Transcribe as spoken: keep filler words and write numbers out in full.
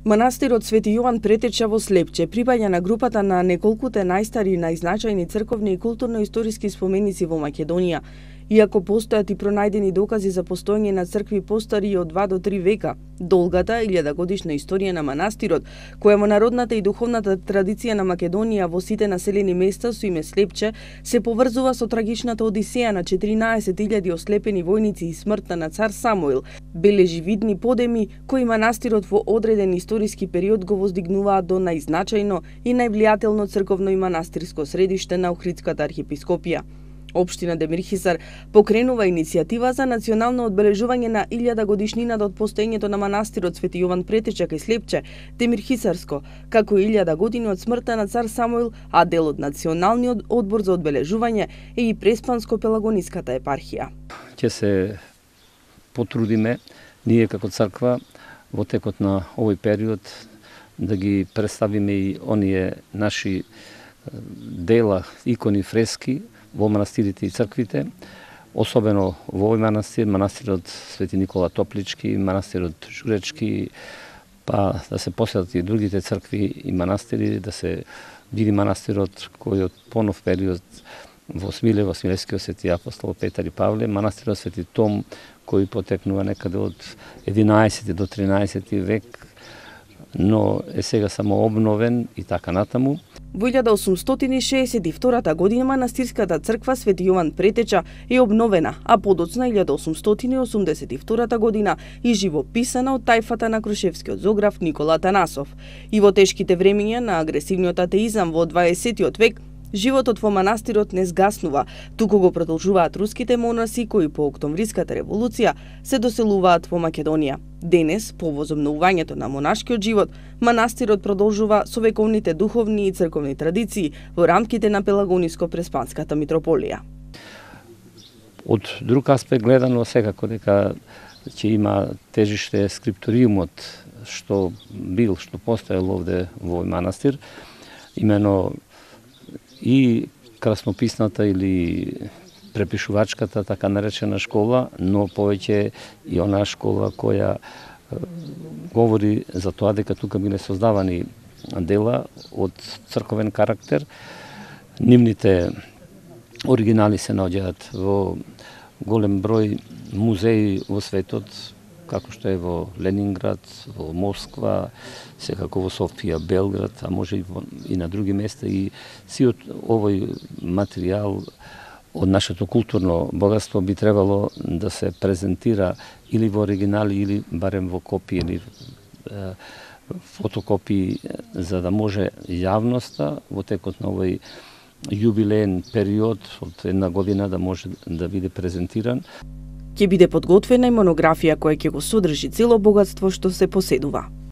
Манастирот Свети Јован Претеча во Слепче припаѓа на групата на неколкуте најстари и најзначајни црковни и културно-историски споменици во Македонија. Иако постојат и пронајдени докази за постоење на цркви постари од два до три века, долгата илјадагодишна историја на манастирот, која во народната и духовната традиција на Македонија во сите населени места со име Слепче, се поврзува со трагичната одисеја на четиринаесет илјади ослепени војници и смртта на цар Самуил, бележи видни подеми кои манастирот во одреден историски период го воздигнуваат до најзначајно и највлијателно црковно и манастирско средиште на Охридската архиепископија. Општина Демирхисар покренува иницијатива за национално одбележување на илјада годишнината од постоењето на манастирот Свети Јован Претеча кај Слепче, Демирхисарско, како и илјада години од смртта на цар Самуил, а дел од Националниот одбор за одбележување е и Преспанско-Пелагониската епархија. Ќе се потрудиме ние како црква во текот на овој период да ги представиме и оние наши дела, икони, фрески во манастирите и црквите, особено во овој манастир, манастирот Свети Никола Топлички, манастирот Журечки, па да се посетат и другите цркви и манастири, да се види манастирот кој од понов период во Смиле, во Смилевскиот Свети апостол Петар и Павле, манастирот Свети Том, кој потекнува некаде од единаесети до тринаесети век, но е сега само обновен и така натаму. Во илјада осумстотини и шеесет и втора година манастирската црква Свети Јован Претеча е обновена, а подоцна илјада осумстотини и осумдесет и втора година и живописана од тајфата на крушевскиот зограф Никола Танасов. И во тешките времиња на агресивниот атеизам во дваесеттиот век, животот во манастирот не згаснува, туку го продолжуваат руските монаси кои по Октомвриската револуција се доселуваат во Македонија. Денес, по возобновувањето на монашкиот живот, манастирот продолжува со вековните духовни и црковни традиции во рамките на Пелагониско-Преспанската митрополија. Од друг аспект гледано, секако дека ќе има тежиште скрипториумот што бил, што постоел овде во овој манастир, имено и краснописната или препишувачката, така наречена школа, но повеќе и онаа школа која говори за тоа дека тука биле создавани дела од црковен карактер. Нивните оригинали се наоѓаат во голем број музеи во светот, како што е во Ленинград, во Москва, секако во Софија, Белград, а може и, во, и на други места. И сиот овој материјал од нашето културно богатство би требало да се презентира или во оригинали, или барем во копии, или е, фотокопии, за да може јавноста во текот на овој јубилеен период од една година да може да биде презентиран. Ќе биде подготвена и монографија која ќе го содржи цело богатство што се поседува.